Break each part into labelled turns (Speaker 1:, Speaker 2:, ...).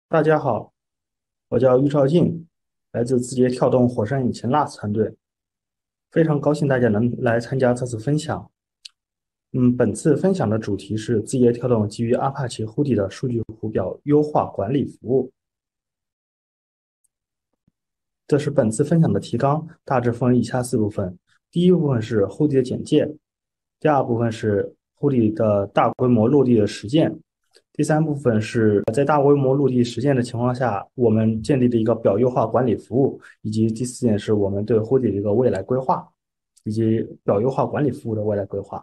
Speaker 1: 大家好，我叫于兆静，来自字节跳动火山引擎 LAS 团队，非常高兴大家能来参加这次分享。本次分享的主题是字节跳动基于 Apache Hudi 的数据图表优化管理服务。这是本次分享的提纲，大致分为以下四部分。第一部分是 Hudi 的简介，第二部分是 Hudi 的大规模落地的实践，第三部分是在大规模落地实践的情况下，我们建立的一个表优化管理服务，以及第四点是我们对 Hudi 的一个未来规划，以及表优化管理服务的未来规划。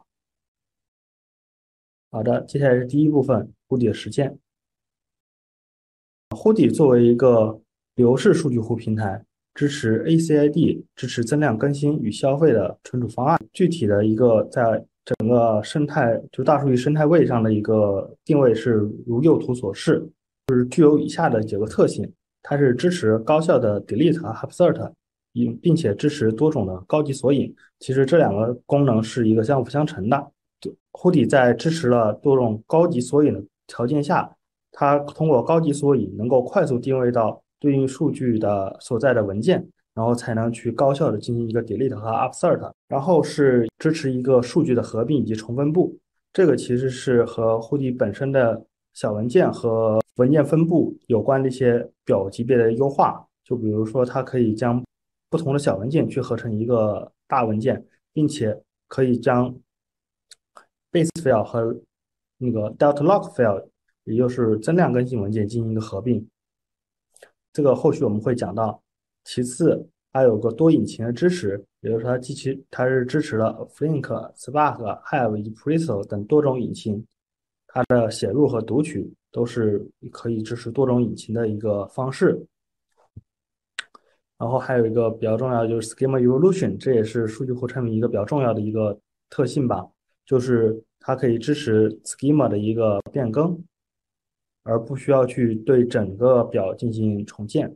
Speaker 1: 好的，接下来是第一部分 Hudi 的实践。Hudi 作为一个流式数据库平台，支持 ACID，支持增量更新与消费的存储方案。具体的一个在整个生态，就大数据生态位上的一个定位是如右图所示，就是具有以下的几个特性：它是支持高效的 delete 和 insert，并且支持多种的高级索引。其实这两个功能是一个相辅相成的。Hudi 在支持了多种高级索引的条件下，它通过高级索引能够快速定位到对应数据的所在的文件，然后才能去高效的进行一个 delete 和 upsert。然后是支持一个数据的合并以及重分布，这个其实是和 Hudi 本身的小文件和文件分布有关的一些表级别的优化。就比如说，它可以将不同的小文件去合成一个大文件，并且可以将 base file 和那个 delta log file，也就是增量更新文件进行一个合并。这个后续我们会讲到。其次，它有个多引擎的支持，也就是说它是支持了 Flink、Spark、Hive 以及 Presto 等多种引擎。它的写入和读取都是可以支持多种引擎的一个方式。然后还有一个比较重要的就是 Schema Evolution，这也是数据库产品一个比较重要的一个特性吧，就是它可以支持 Schema 的一个变更，而不需要去对整个表进行重建。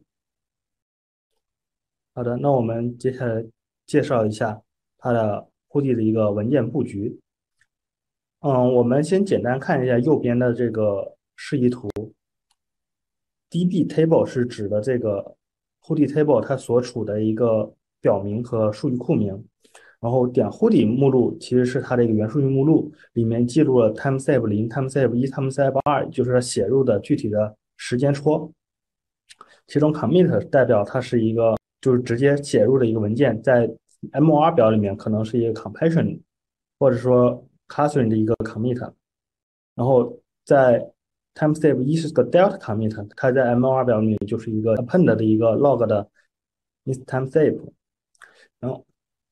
Speaker 1: 好的，那我们接下来介绍一下它的 Hudi 的一个文件布局。我们先简单看一下右边的这个示意图。DB table 是指的这个 Hudi table 它所处的一个表名和数据库名。然后点 Hudi 目录其实是它的一个原数据目录，里面记录了 timestamp 0、timestamp 1、timestamp 2，就是它写入的具体的时间戳。其中 commit 代表它是一个就是直接写入的一个文件，在 MOR 表里面可能是一个 compaction，或者说 clustering 的一个 commit。然后在 timestamp 一是个 delta commit，它在 MOR 表里面就是一个 append 的一个 log 的 timestamp。然后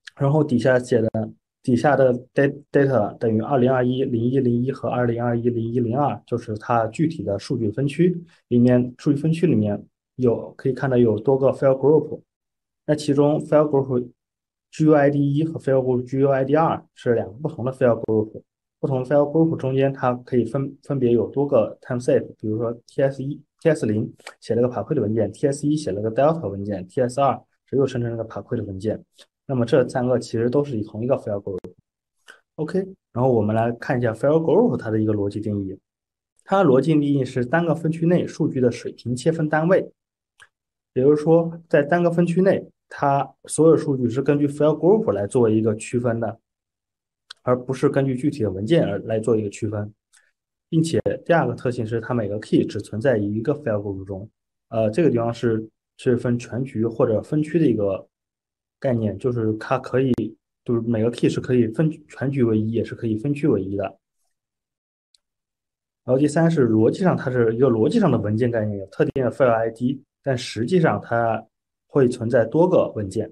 Speaker 1: 底下的 data 等于2021-01-01和2021-01-02，就是它具体的数据分区里面，数据分区里面可以看到有多个 file group。那其中 file group GUID 一和 file group GUID 二是两个不同的 file group。不同 file group 中间它可以分别有多个 timestamp，比如说 TS0 写了个 p a r q u 的文件，TS1 写了个 delta 文件，TS2 是又生成了个 p a r q u 的文件。那么这三个其实都是以同一个 file group。OK，然后我们来看一下 file group 它的一个逻辑定义。它的逻辑定义是单个分区内数据的水平切分单位，也就是说，在单个分区内，它所有数据是根据 file group 来作为一个区分的，而不是根据具体的文件而来做一个区分。并且第二个特性是它每个 key 只存在于一个 file group 中。这个地方是分全局或者分区的一个概念，就是它可以就是每个 key 是可以分全局为一，也是可以分区为一的。然后第三是逻辑上，它是一个逻辑上的文件概念，有特定的 file ID，但实际上它会存在多个文件。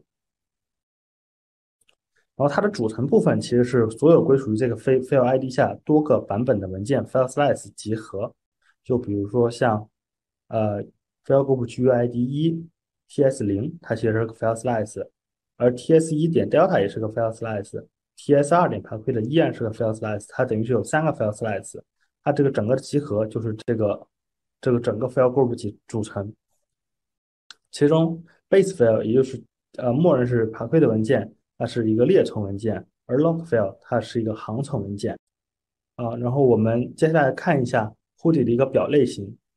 Speaker 1: 然后它的组成部分其实是所有归属于这个 file ID 下多个版本的文件 file slice 集合。就比如说像file group GUID 一 TS0，它其实是个 file slice，而 TS1 点 delta 也是个 file slice，TS2 点 p a r q u 依然是个 file slice，它等于是有三个 file slice，它这个整个的集合就是这个整个 file group 组成。其中 base file 也就是默认是 p a r q u 的文件，它是一个列存文件，而 log file 它是一个行存文件。然后我们接下来看一下 Hudi 的一个表类型。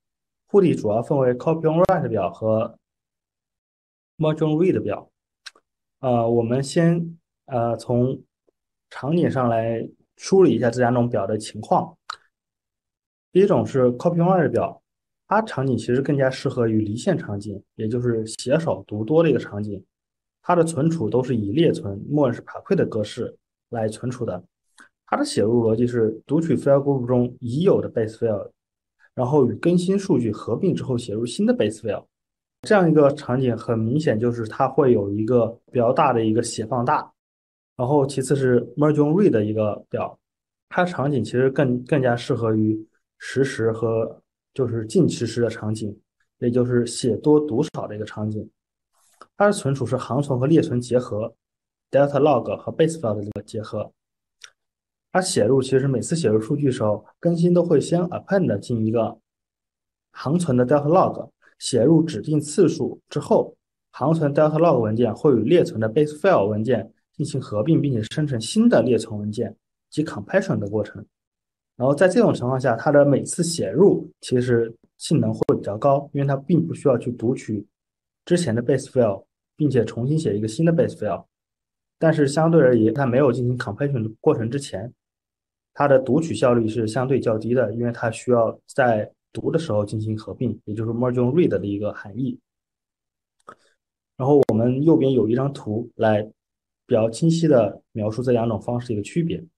Speaker 1: Hudi 主要分为 copy on write 表和 merge on read 表。我们先从场景上来梳理一下这两种表的情况。第一种是 copy on write 表，它场景其实更加适合于离线场景，也就是写少读多的一个场景。它的存储都是以列存，默认是 Paquet 的格式来存储的。它的写入逻辑是读取 file group 中已有的 base file，然后与更新数据合并之后写入新的 base file。这样一个场景很明显就是它会有一个比较大的一个写放大，然后其次是 merge on read 的一个表，它场景其实更加适合于实时和就是近实时的场景，也就是写多读少的一个场景。它的存储是行存和列存结合，delta log 和 base file 的这个结合。它写入其实每次写入数据的时候，更新都会先 append 进一个行存的 delta log，写入指定次数之后，行存 delta log 文件会与列存的 base file 文件进行合并，并且生成新的列存文件及 compaction 的过程。然后在这种情况下，它的每次写入其实性能会比较高，因为它并不需要去读取之前的 base file，并且重新写一个新的 base file。但是相对而言，它没有进行 compaction 的过程之前，它的读取效率是相对较低的，因为它需要在读的时候进行合并，也就是 merge on read 的一个含义。然后我们右边有一张图来比较清晰的描述这两种方式的一个区别。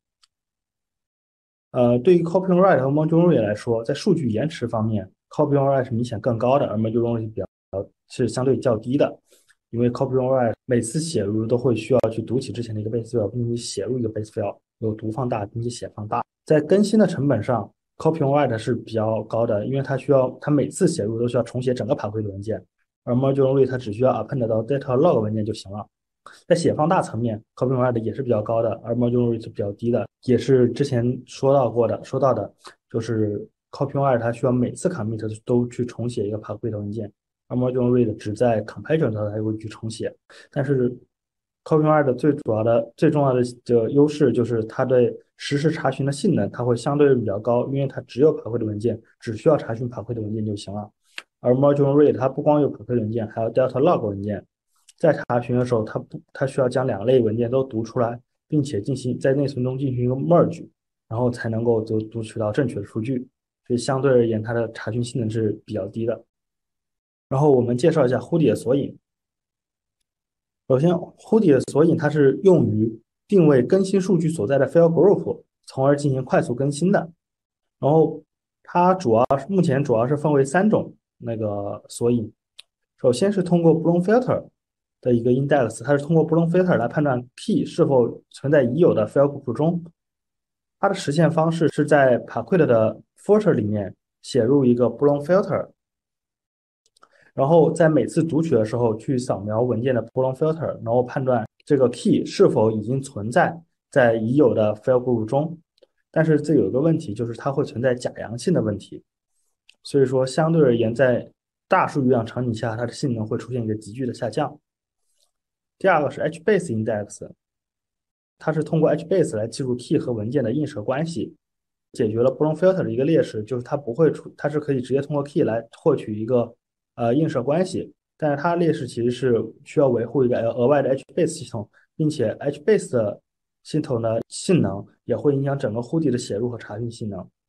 Speaker 1: 对于 copy on write 和 merge on read 来说，在数据延迟方面，copy on write 是明显更高的，而 merge on read 是相对较低的。因为 copy on write 每次写入都会需要去读取之前的一个 base file，并且写入一个 base file，有读放大并且写放大。在更新的成本上，copy on write 是比较高的，因为它每次写入都需要重写整个盘块的文件，而 merge on read 它只需要 append 到 data log 文件就行了。在写放大层面，copy on write 也是比较高的，而 merge on read 是比较低的，也是之前说到的，就是 copy on write 它需要每次 commit 都去重写一个 Paquet 的文件，而 merge on read 只在 compaction 它才会去重写。但是 copy on write 最重要的优势就是它对实时查询的性能，它会相对比较高，因为它只有 Paquet 的文件，只需要查询 Paquet 的文件就行了。而 merge on read 它不光有 Paquet 文件，还有 delta log 文件。在查询的时候，它需要将两类文件都读出来，并且在内存中进行一个 merge，然后才能够读取到正确的数据。所以相对而言，它的查询性能是比较低的。然后我们介绍一下 Hudi 的索引。首先，Hudi 的索引它是用于定位更新数据所在的 file group，从而进行快速更新的。然后它目前主要是分为三种那个索引。首先是通过 Bloom filter 的一个 index， 它是通过 Bloom filter 来判断 key 是否存在已有的 file group 中。它的实现方式是在 Paquet 的 filter 里面写入一个 Bloom filter，然后在每次读取的时候去扫描文件的 Bloom filter，然后判断这个 key 是否已经存在已有的 file group 中。但是这有一个问题，就是它会存在假阳性的问题，所以说相对而言，在大数据量场景下，它的性能会出现一个急剧的下降。第二个是 HBase index， 它是通过 HBase 来记录 key 和文件的映射关系，解决了 Bloom filter 的一个劣势，就是它是可以直接通过 key 来获取一个映射关系，但是它劣势其实是需要维护一个额外的 HBase 系统，并且 HBase 的系统的性能也会影响整个 Hudi 的写入和查询性能。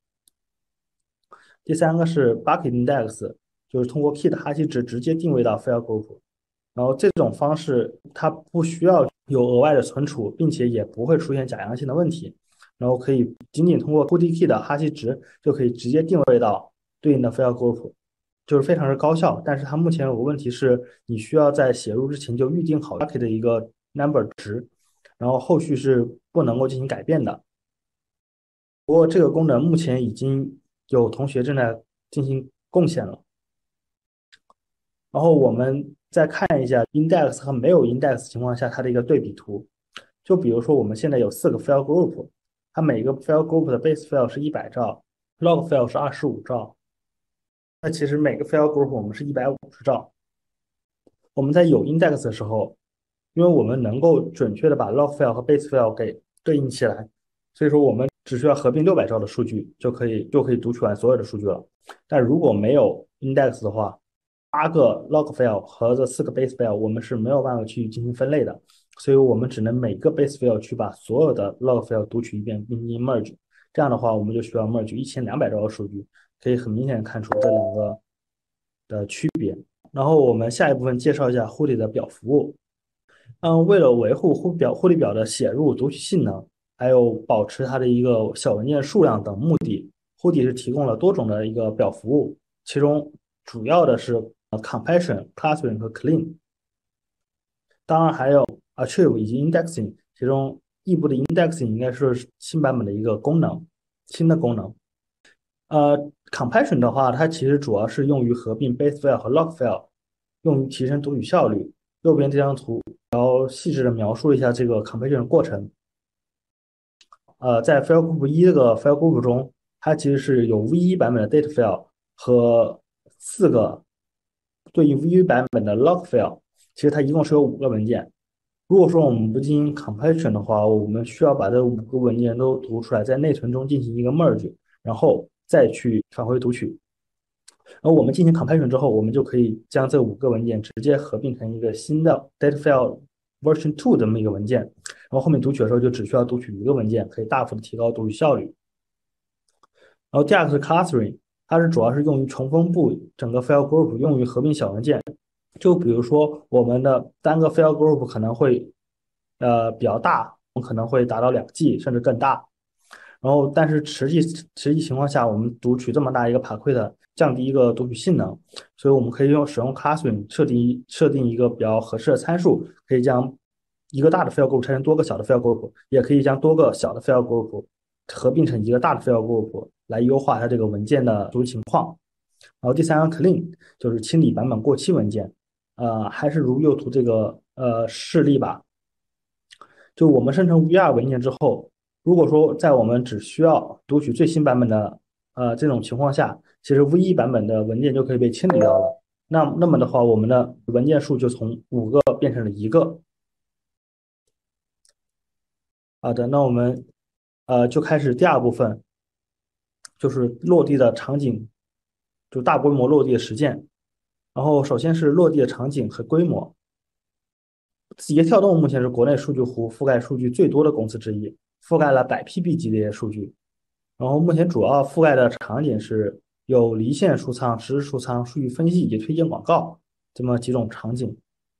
Speaker 1: 第三个是 bucket index， 就是通过 key 的哈希值直接定位到 file group， 然后这种方式它不需要有额外的存储，并且也不会出现假阳性的问题，然后可以仅仅通过 Hudi key 的哈希值就可以直接定位到对应的 file group， 就是非常的高效。但是它目前有个问题是，你需要在写入之前就预定好 bucket 的一个 number 值，然后后续是不能够进行改变的。不过这个功能目前已经有同学正在进行贡献了。然后我们再看一下 index 和没有 index 情况下它的一个对比图。就比如说我们现在有4个 file group， 它每个 file group 的 base file 是100兆 ，log file 是25兆。那其实每个 file group 我们是150兆。我们在有 index 的时候，因为我们能够准确的把 log file 和 base file 给对应起来，所以说我们只需要合并600兆的数据就可以读取完所有的数据了。但如果没有 index 的话，8个 log file 和这4个 base file 我们是没有办法去进行分类的，所以我们只能每个 base file 去把所有的 log file 读取一遍并进行 merge。这样的话，我们就需要 merge 1200兆的数据，可以很明显的看出这两个的区别。然后我们下一部分介绍一下 Hudi 的表服务。为了维护Hudi表的写入、读取性能，还有保持它的一个小文件数量等目的，Hudi 是提供了多种的一个表服务，其中主要的是compaction、clustering 和 clean，当然还有 archive 以及 indexing，其中异步的 indexing 应该是新版本的一个功能，新的功能。compaction 的话，它其实主要是用于合并 base file 和 log file，用于提升读取效率。右边这张图细致的描述一下这个 compaction 的过程。在 file group 1这个 file group 中，它其实是有 V1 版本的 data file 和4个对应 V1 版本的 log file， 其实它一共是有5个文件。如果说我们不进行 compaction 的话，我们需要把这5个文件都读出来，在内存中进行一个 merge， 然后再去返回读取。然后我们进行 compaction 之后，我们就可以将这5个文件直接合并成一个新的 data file version 2这么一个文件，然后后面读取的时候就只需要读取1个文件，可以大幅的提高读取效率。然后第二个是 clustering， 它是主要是用于重分布整个 file group， 用于合并小文件。就比如说我们的单个 file group 可能会比较大，可能会达到2G 甚至更大。然后但是实际情况下，我们读取这么大一个 packet， 降低一个读取性能，所以我们可以使用 clustering 设定一个比较合适的参数，可以将一个大的 file group 拆成多个小的 file group， 也可以将多个小的 file group 合并成一个大的 file group 来优化它这个文件的读取情况。然后第三个 clean 就是清理版本过期文件，还是如右图这个示例吧。就我们生成 VR 文件之后，如果说在我们只需要读取最新版本的这种情况下，其实 V1 版本的文件就可以被清理掉了。那么的话，我们的文件数就从5个变成了1个。好的，那我们就开始第2部分，就是落地的场景，就大规模落地的实践。然后首先是落地的场景和规模。字节跳动目前是国内数据湖覆盖数据最多的公司之一，覆盖了100PB 级别数据。然后目前主要覆盖的场景是有离线数仓、实时数仓、数据分析以及推荐广告这么几种场景。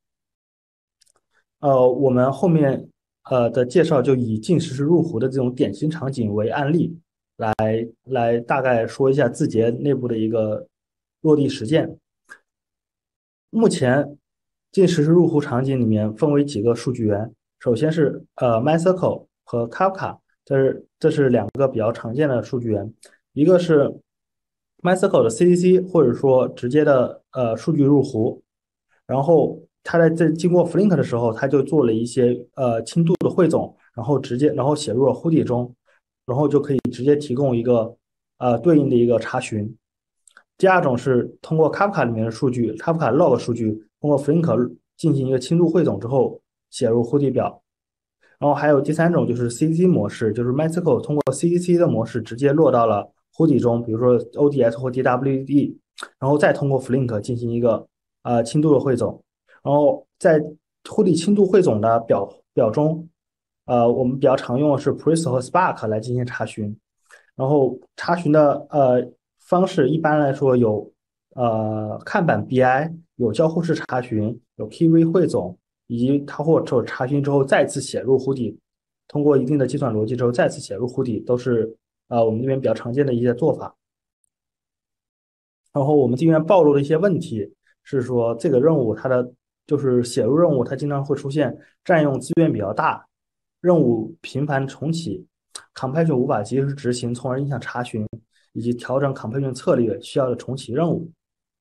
Speaker 1: 我们后面的介绍就以净实时入湖的这种典型场景为案例，来大概说一下字节内部的一个落地实践。目前净实时入湖场景里面分为几个数据源，首先是MySQL 和 Kafka， 这是2个比较常见的数据源，一个是 MySQL 的 CDC 或者说直接的数据入湖，然后它在经过 Flink 的时候，它就做了一些轻度的汇总，然后写入了 Hudi 中，然后就可以直接提供一个对应的一个查询。第2种是通过 Kafka 里面的数据 ，Kafka log 数据，通过 Flink 进行一个轻度汇总之后写入 Hudi 表。然后还有第3种就是 CDC 模式，就是 MySQL 通过 CDC 的模式直接落到了 Hudi 中，比如说 ODS 或 DWD， 然后再通过 Flink 进行一个轻度的汇总。然后在 Hudi 轻度汇总的表中，我们比较常用的是 Presto 和 Spark 来进行查询。然后查询的方式一般来说有看板 BI， 有交互式查询，有 KV 汇总，以及它或者查询之后再次写入 Hudi， 通过一定的计算逻辑之后再次写入 Hudi， 都是我们这边比较常见的一些做法。然后我们这边暴露的一些问题是说，这个任务它的就是写入任务，它经常会出现占用资源比较大，任务频繁重启，compaction 无法及时执行，从而影响查询，以及调整 compaction 策略需要的重启任务。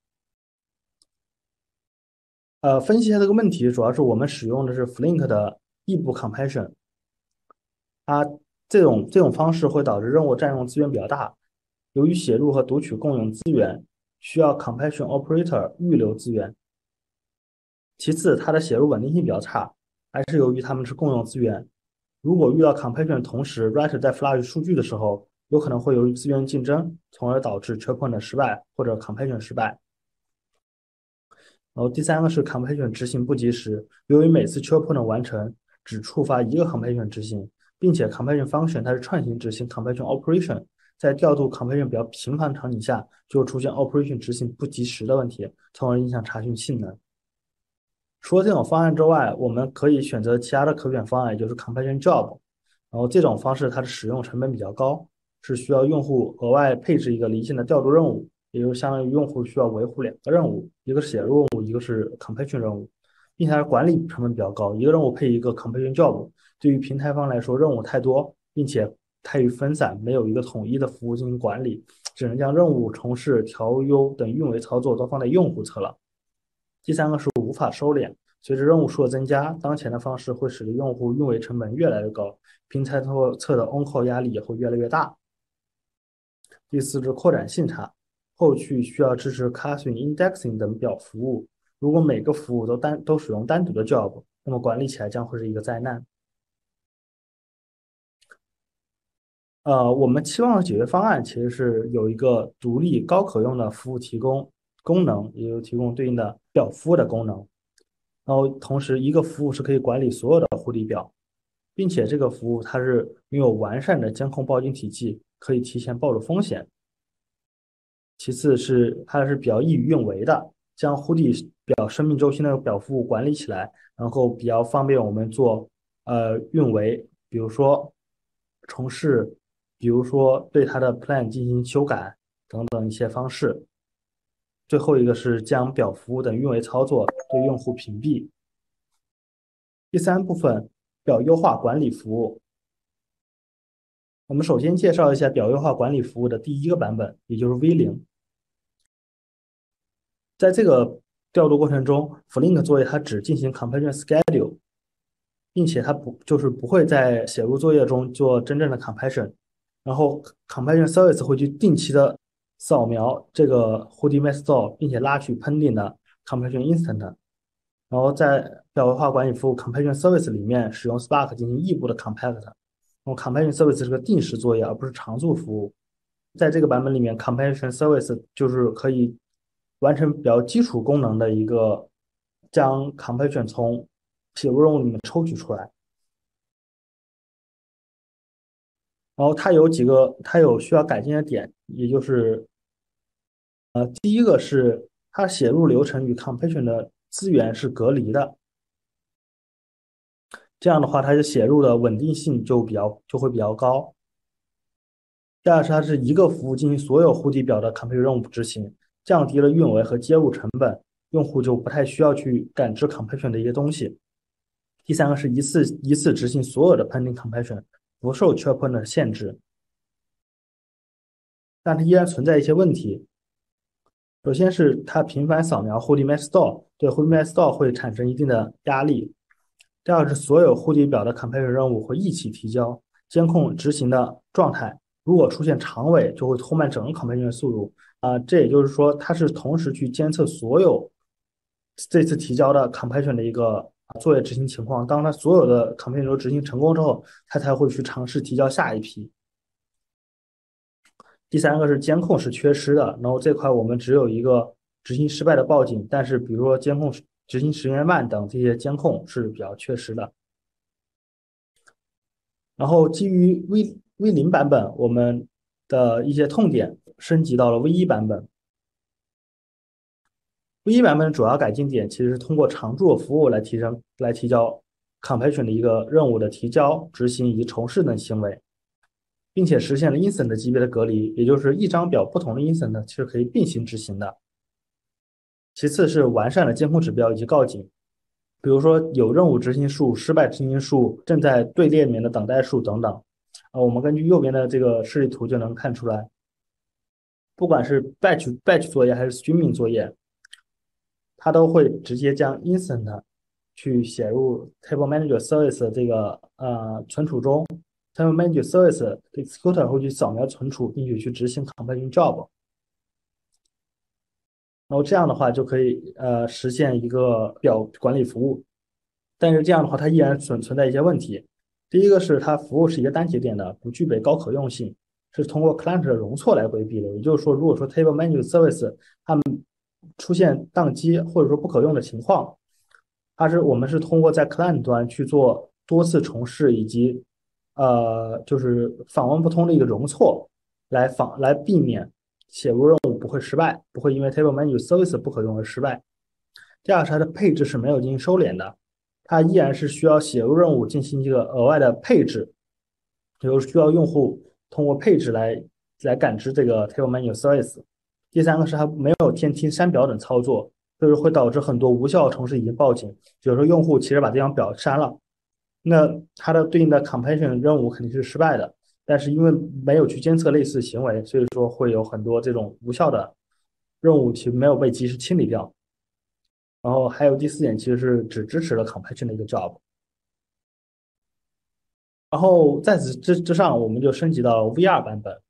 Speaker 1: 分析一下这个问题，主要是我们使用的是 Flink 的异步 compaction， 它这种方式会导致任务占用资源比较大，由于写入和读取共用资源，需要 compaction operator 预留资源。其次，它的写入稳定性比较差，还是由于它们是共用资源。 如果遇到 compaction 同时 writer 在 flush 数据的时候，有可能会由于资源竞争，从而导致 checkpoint 的失败或者 compaction 失败。然后第三个是 compaction 执行不及时，由于每次 checkpoint 的完成只触发一个 compaction 执行，并且 compaction function 它是串行执行 compaction operation，在调度 compaction 比较频繁的场景下，就会出现 operation 执行不及时的问题，从而影响查询性能。除了这种方案之外，我们可以选择其他的可选方案，也就是 compaction job。然后这种方式它的使用成本比较高，是需要用户额外配置一个离线的调度任务，也就是相当于用户需要维护两个任务，一个是写入任务，一个是 compaction 任务，并且它管理成本比较高，一个任务配一个 compaction job，对于平台方来说任务太多，并且太于分散，没有一个统一的服务进行管理，只能将任务、重试、调优等运维操作都放在用户侧了。第三个是无法收敛，随着任务数的增加，当前的方式会使得用户运维成本越来越高，平台侧的 on-call 压力也会越来越大。第四是扩展性差，后续需要支持 caching、indexing 等表服务，如果每个服务都使用单独的 job，那么管理起来将会是一个灾难。我们期望的解决方案其实是有一个独立高可用的服务提供功能，也就提供对应的表服务的功能。然后同时一个服务是可以管理所有的护理表，并且这个服务它是拥有完善的监控报警体系，可以提前暴露风险。其次是它是比较易于运维的，将护理表生命周期的表服务管理起来，然后比较方便我们做运维，比如说重试，比如说对它的 plan 进行修改等等一些方式。最后一个是将表服务等运维操作对用户屏蔽。第三部分，表优化管理服务。我们首先介绍一下表优化管理服务的第一个版本，也就是 V0。在这个调度过程中，Flink 作业它只进行 compaction schedule，并且它不会在写入作业中做真正的 compaction，然后 compaction service 会去定期的扫描这个 Hudi Master，并且拉取 pending 的 compaction instant，然后在表优化管理服务 compaction service 里面使用 Spark 进行异步的 compact，然后 compaction service 是个定时作业，而不是常驻服务。在这个版本里面，compaction service 就是可以完成比较基础功能的一个将 compaction 从写入任务里面抽取出来。然后它有需要改进的点，也就是第一个是它写入流程与 compaction 的资源是隔离的，这样的话它的写入的稳定性就会比较高。第二是它是一个服务进行所有护地表的 compaction 任务执行，降低了运维和接入成本，用户就不太需要去感知 compaction 的一些东西。第三个是一次执行所有的 pending compaction，不受 checkpoint 的限制，但它依然存在一些问题。首先是它频繁扫描 Hudi Master， 对 Hudi Master 会产生一定的压力。第二是所有 Hudi 表的 compaction 任务会一起提交，监控执行的状态，如果出现长尾，就会拖慢整个 compaction 的速度。这也就是说，它是同时去监测所有这次提交的 compaction 的一个作业执行情况。当它所有的 compaction 都执行成功之后，它才会去尝试提交下一批。第三个是监控是缺失的，然后这块我们只有一个执行失败的报警，但是比如说监控执行时间慢等这些监控是比较缺失的。然后基于 V0版本，我们的一些痛点升级到了 V1版本。V1版本的主要改进点其实是通过常驻服务来提交 compaction 的一个任务的提交、执行以及重试等行为。并且实现了 instant 级别的隔离，也就是一张表不同的 instant 是可以并行执行的。其次是完善了监控指标以及告警，比如说有任务执行数、失败执行数、正在队列里面的等待数等等。我们根据右边的这个示例图就能看出来，不管是 batch 作业还是 streaming 作业，它都会直接将 instant 去写入 table manager service 的这个存储中。Table Manager Service Executor 会去扫描存储，并且去执行 compaction job， 然后这样的话就可以实现一个表管理服务。但是这样的话，它依然存在一些问题。 第一个是它服务是一个单节点的，不具备高可用性，是通过 client 的容错来规避的。也就是说，如果说 table manager service 它们出现宕机或者说不可用的情况，我们是通过在 client 端去做多次重试以及就是访问不通的一个容错，来避免写入任务不会失败，不会因为 table manager service 不可用而失败。第二是它的配置是没有进行收敛的，它依然是需要写入任务进行一个额外的配置，就是需要用户通过配置来感知这个 table manager service。第三个是它没有天梯删表等操作，就是会导致很多无效程式已经报警，比如说用户其实把这张表删了，那它的对应的 compaction 任务肯定是失败的，但是因为没有去监测类似行为，所以说会有很多这种无效的任务其实没有被及时清理掉。然后还有第四点，其实是只支持了 compaction 的一个 job。然后在此之上，我们就升级到了 VR 版本。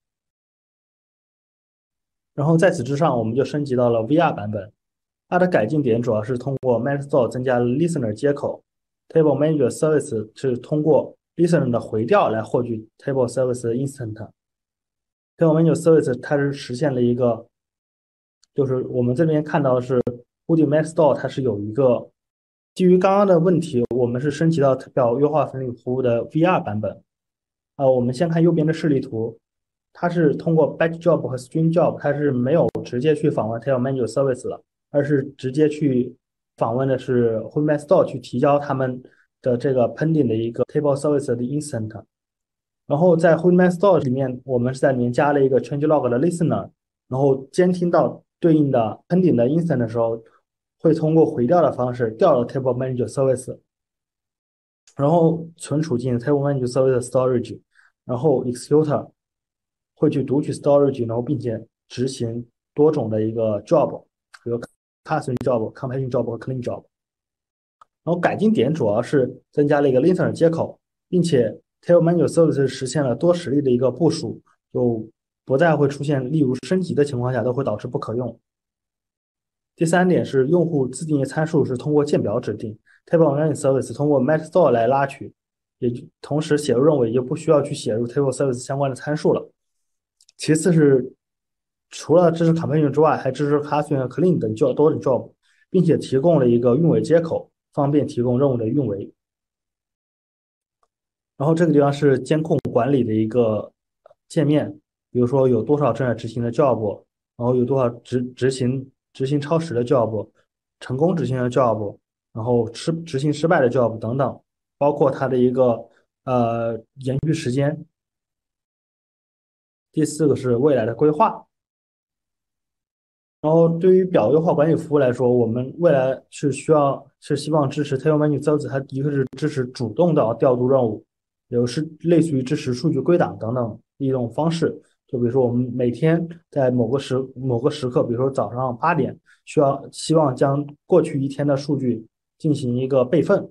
Speaker 1: 然后在此之上，我们就升级到了 VR 版本。它的改进点主要是通过 Metastore 增加了 Listener 接口，Table Manager Service 是通过 Listener 的回调来获取 Table Service 的 Instant。Table Manager Service 它是实现了一个，就是我们这边看到的是 Hudi Metastore 它是有一个基于刚刚的问题，我们是升级到表优化分离服务的 VR 版本。我们先看右边的示例图，它是通过 Batch Job 和 Stream Job，它是没有直接去访问 Table Manager Service 了，而是直接去访问的是 Hudi Metastore 去提交他们的这个 pending 的一个 Table Service 的 Instant。然后在 Hudi Metastore 里面，我们是在里面加了一个 changelog 的 listener，然后监听到对应的 pending 的 instant 的时候，会通过回调的方式调到 Table Manager Service，然后存储进 Table Manager Service Storage，然后 executor 会去读取 storage，然后并且执行多种的一个 job，比如 custom job、compaction job 和 clean job。然后改进点主要是增加了一个 listener 接口，并且 Table Manager Service 实现了多实例的一个部署，就不再会出现例如升级的情况下都会导致不可用。第三点是用户自定义参数是通过键表指定，Table Manager Service 通过 Metastore 来拉取，同时写入任务也就不需要去写入 Table Service 相关的参数了。其次是除了支持 compaction 之外，还支持 custom 和 clean 等多种 job，并且提供了一个运维接口，方便提供任务的运维。然后这个地方是监控管理的一个界面，比如说有多少正在执行的 job，然后有多少执行超时的 job，成功执行的 job，然后执行失败的 job 等等，包括它的一个延续时间。第四个是未来的规划。然后对于表优化管理服务来说，我们未来是希望支持 Table Manager Service，它一个是支持主动的调度任务，有是类似于支持数据归档等等一种方式。就比如说我们每天在某个时刻，比如说早上8点，希望将过去一天的数据进行一个备份。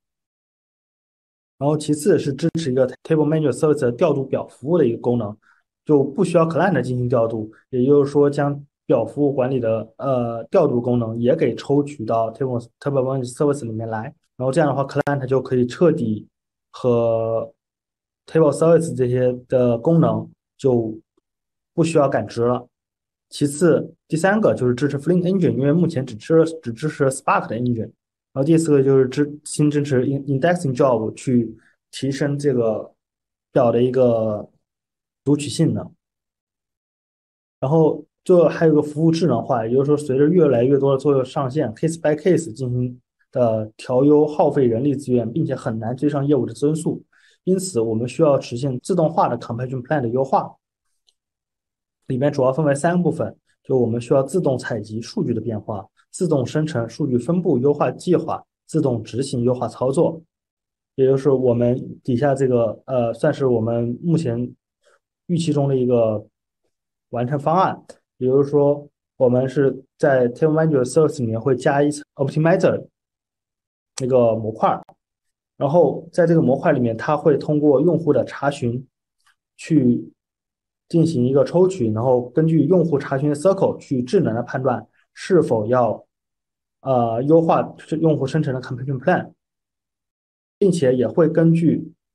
Speaker 1: 然后其次是支持一个 Table Manager Service 的调度表服务的一个功能，就不需要 client 进行调度，也就是说将表服务管理的调度功能也给抽取到 Table Manager Service 里面来，然后这样的话 client 就可以彻底和 Table Service 这些的功能就不需要感知了。其次，第三个就是支持 Flink Engine，因为目前只支持 Spark 的 Engine。然后第四个就是新支持 indexing job 去提升这个表的一个读取性能。然后就还有个服务智能化，也就是说，随着越来越多的作业上线，case by case 进行的调优耗费人力资源，并且很难追上业务的增速。因此，我们需要实现自动化的 compaction plan 的优化。里面主要分为3个部分，就我们需要自动采集数据的变化，自动生成数据分布优化计划，自动执行优化操作。也就是我们底下这个算是我们目前预期中的一个完成方案。也就是说，我们是在 Table Manager Service 里面会加一层 Optimizer 那个模块，然后在这个模块里面，它会通过用户的查询去进行一个抽取，然后根据用户查询的 circle 去智能的判断是否要优化用户生成的 compaction plan，并且也会根据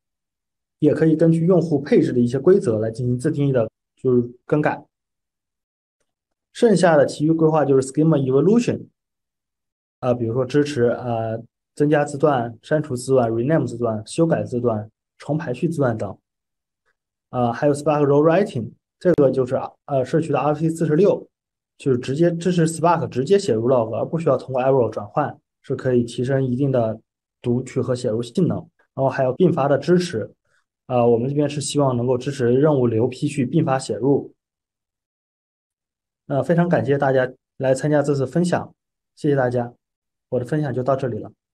Speaker 1: 也可以根据用户配置的一些规则来进行自定义的，就是更改。剩下的其余规划就是 schema evolution，比如说支持增加字段、删除字段、rename 字段、修改字段、重排序字段等。还有 Spark Rewriting，这个就是社区的 RC46，就是直接支持 Spark 直接写入 log，而不需要通过 arrow 转换，是可以提升一定的读取和写入性能。然后还有并发的支持，我们这边是希望能够支持任务流批序并发写入。非常感谢大家来参加这次分享，谢谢大家，我的分享就到这里了。